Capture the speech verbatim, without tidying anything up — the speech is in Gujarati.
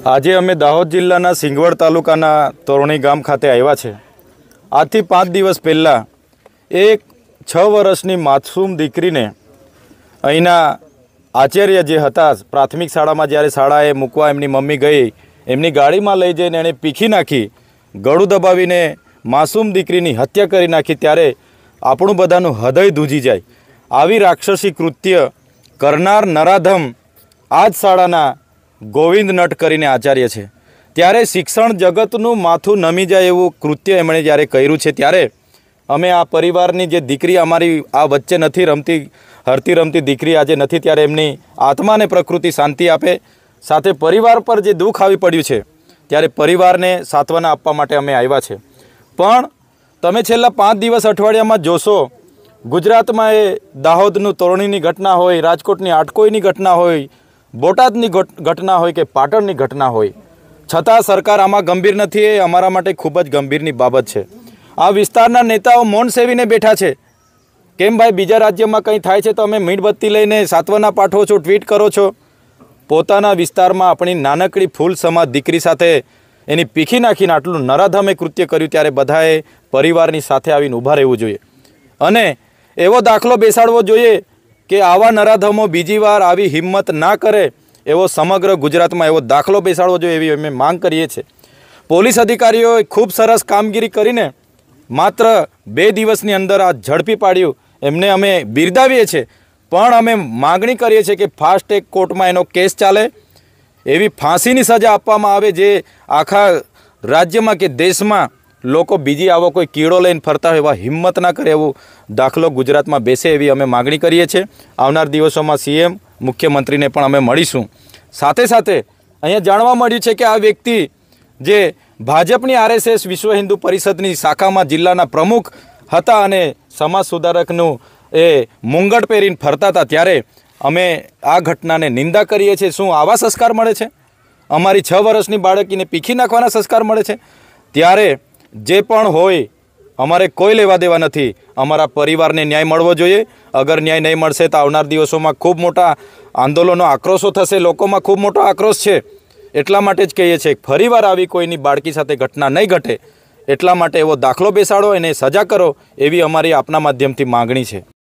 આજે અમે દાહોદ જિલ્લાના સિંગવડ તાલુકાના તોરણી ગામ ખાતે આવ્યા છે। આજથી પાંચ દિવસ પહેલાં એક છ વર્ષની માસૂમ દીકરીને અહીંના આચાર્ય જે હતા પ્રાથમિક શાળામાં જ્યારે શાળાએ મૂકવા એમની મમ્મી ગઈ, એમની ગાડીમાં લઈ જઈને એણે પીખી નાખી, ગળું દબાવીને માસૂમ દીકરીની હત્યા કરી નાખી। ત્યારે આપણું બધાનું હૃદય ધ્રુજી જાય। આવી રાક્ષસી કૃત્ય કરનાર નરાધમ આ જ શાળાના ગોવિંદ નટ કરીને આચાર્ય છે। ત્યારે શિક્ષણ જગતનું માથું નમી જાય એવું કૃત્ય એમણે જ્યારે કર્યું છે, ત્યારે અમે આ પરિવારની જે દીકરી અમારી આ વચ્ચે નથી રમતી, હરતી રમતી દીકરી આજે નથી, ત્યારે એમની આત્માને પ્રકૃતિ શાંતિ આપે, સાથે પરિવાર પર જે દુઃખ આવી પડ્યું છે ત્યારે પરિવારને સાંત્વના આપવા માટે અમે આવ્યા છે। પણ તમે છેલ્લા પાંચ દિવસ અઠવાડિયામાં જોશો, ગુજરાતમાં એ દાહોદનું તોરણીની ઘટના હોય, રાજકોટની આટકોઈની ઘટના હોય, બોટાદની ઘટના હોય કે પાટણની ઘટના હોય, છતાં સરકાર આમાં ગંભીર નથી। એ અમારા માટે ખૂબ જ ગંભીરની બાબત છે। આ વિસ્તારના નેતાઓ મૌન સેવીને બેઠા છે। કેમ ભાઈ, બીજા રાજ્યમાં કંઈ થાય છે તો અમે મીણબત્તી લઈને સાંત્વના પાઠવો છો, ટ્વીટ કરો છો, પોતાના વિસ્તારમાં આપણી નાનકડી ફૂલ સમાજ દીકરી સાથે એની પીખી નાખીને આટલું નરાધમે કૃત્ય કર્યું, ત્યારે બધાએ પરિવારની સાથે આવીને ઊભા રહેવું જોઈએ અને એવો દાખલો બેસાડવો જોઈએ કે આવા નરાધમો બીજી વાર આવી હિંમત ના કરે, એવો સમગ્ર ગુજરાતમાં એવો દાખલો બેસાડવો જોઈએ, એવી અમે માંગ કરીએ છીએ। પોલીસ અધિકારીઓએ ખૂબ સરસ કામગીરી કરીને માત્ર બે દિવસની અંદર આ ઝડપી પાડ્યું, એમને અમે બિરદાવીએ છીએ। પણ અમે માગણી કરીએ છીએ કે ફાસ્ટ ટ્રેક કોર્ટમાં એનો કેસ ચાલે, એવી ફાંસીની સજા આપવામાં આવે, જે આખા રાજ્યમાં કે દેશમાં લોકો બીજી આવો કોઈ કીડો લઈને ફરતા હોય એવા હિંમત ના કરે, એવું દાખલો ગુજરાતમાં બેસે, એવી અમે માગણી કરીએ છીએ। આવનાર દિવસોમાં સીએમ મુખ્યમંત્રીને પણ અમે મળીશું। સાથે સાથે અહીંયા જાણવા મળ્યું છે કે આ વ્યક્તિ જે ભાજપની આરએસએસ વિશ્વ હિન્દુ પરિષદની શાખામાં જિલ્લાના પ્રમુખ હતા અને સમાજ સુધારકનું એ મુંગટ પહેરીને ફરતા હતા, ત્યારે અમે આ ઘટનાને નિંદા કરીએ છીએ। શું આવા સંસ્કાર મળે છે? અમારી છ વર્ષની બાળકીને પીખી નાખવાના સંસ્કાર મળે છે? ત્યારે જે પણ હોય, અમારે કોઈ લેવા દેવા નથી। અમારા પરિવારને ન્યાય મળવો જોઈએ। અગર ન્યાય નહીં મળશે તો આવનાર દિવસોમાં ખૂબ મોટા આંદોલનો, આક્રોશો થશે, લોકોમાં ખૂબ મોટો આક્રોશ છે। એટલા માટે જ કહીએ છીએ ફરીવાર આવી કોઈની બાળકી સાથે ઘટના નહીં ઘટે, એટલા માટે એવો દાખલો બેસાડો, એને સજા કરો, એવી અમારી આપના માધ્યમથી માગણી છે।